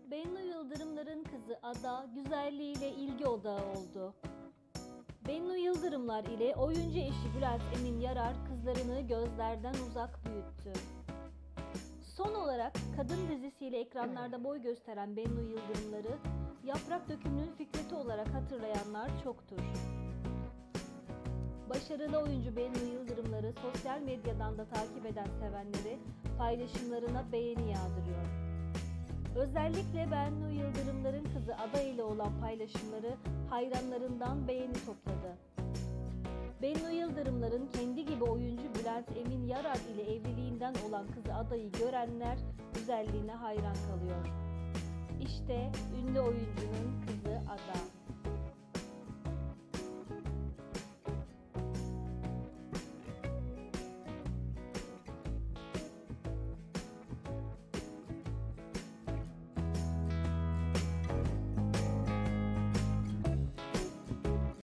Bennu Yıldırımlar'ın kızı Ada güzelliğiyle ilgi odağı oldu. Bennu Yıldırımlar ile oyuncu eşi Bülent Emin Yarar kızlarını gözlerden uzak büyüttü. Son olarak Kadın dizisiyle ekranlarda boy gösteren Bennu Yıldırımlar'ı Yaprak Dökümü'nün Fikret'i olarak hatırlayanlar çoktur. Başarılı oyuncu Bennu Yıldırımlar'ı sosyal medyadan da takip eden sevenleri paylaşımlarına beğeni yağdırıyor. Özellikle Bennu Yıldırımlar'ın kızı Ada ile olan paylaşımları hayranlarından beğeni topladı. Bennu Yıldırımlar'ın kendi gibi oyuncu Bülent Emin Yarar ile evliliğinden olan kızı Ada'yı görenler güzelliğine hayran kalıyor. İşte ünlü oyuncunun kızı Ada.